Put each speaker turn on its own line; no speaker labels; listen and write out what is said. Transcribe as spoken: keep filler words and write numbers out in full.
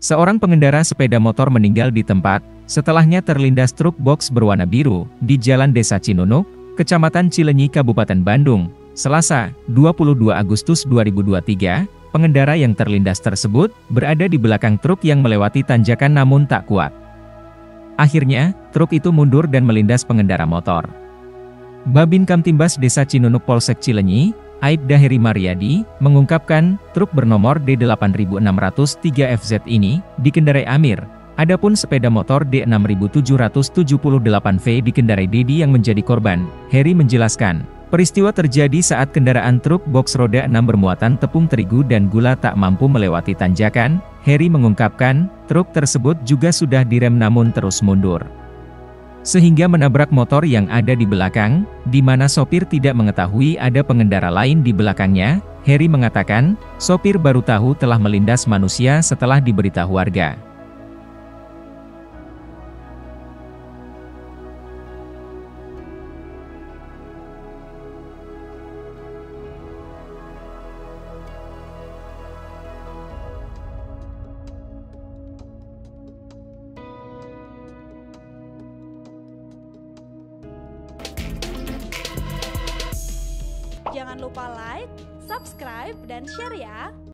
Seorang pengendara sepeda motor meninggal di tempat, setelahnya terlindas truk box berwarna biru, di Jalan Desa Cinunuk, Kecamatan Cilenyi, Kabupaten Bandung, Selasa, dua puluh dua Agustus dua ribu dua puluh tiga, pengendara yang terlindas tersebut, berada di belakang truk yang melewati tanjakan namun tak kuat. Akhirnya, truk itu mundur dan melindas pengendara motor. Babin Kamtimbas Desa Cinunuk Polsek Cilenyi, Aibda Heri Mariadi, mengungkapkan, truk bernomor D delapan enam nol tiga F Z ini, dikendarai Amir. Adapun sepeda motor D enam tujuh tujuh delapan V dikendarai Dedi yang menjadi korban. Heri menjelaskan, peristiwa terjadi saat kendaraan truk box roda enam bermuatan tepung terigu dan gula tak mampu melewati tanjakan. Heri mengungkapkan, truk tersebut juga sudah direm namun terus mundur, sehingga menabrak motor yang ada di belakang, di mana sopir tidak mengetahui ada pengendara lain di belakangnya. Heri mengatakan, sopir baru tahu telah melindas manusia setelah diberitahu warga.
Jangan lupa like, subscribe, dan share ya!